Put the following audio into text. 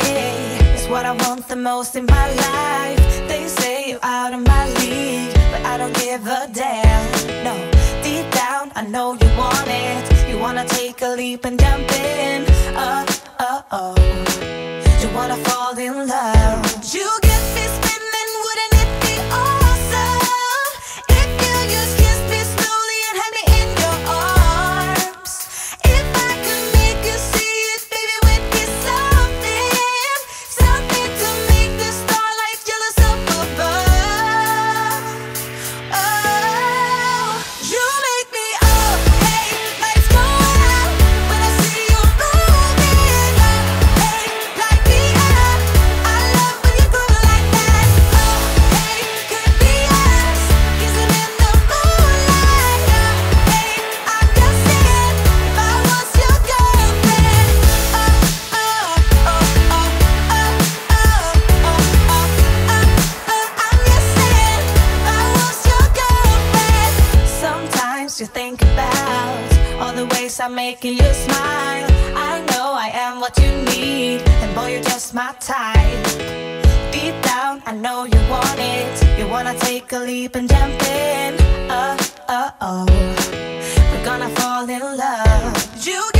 day is what I want the most in my life. They say you're out of my league, but I don't give a damn. No, deep down I know you want it. You wanna take a leap and jump in. Oh, you wanna fall in love. You get me spinning, wouldn't it be awesome if you just kissed me slowly and had me in your arms? If I could make you see it, baby, would be something, something to make the starlight jealous up above. Oh, you make me up, hey, lights go out when I see you moving up, hey, light me up. I love when you go like that. Oh, hey, could be us kissing in the moonlight. Hey, I'm just saying, if I was your girlfriend. I'm just saying, if I was your girlfriend. Sometimes you think about all the ways I'm making you smile. I know I am what you need, and boy, you're just my type. Deep down, I know you want it. You wanna take a leap and jump in. We're gonna fall in love. You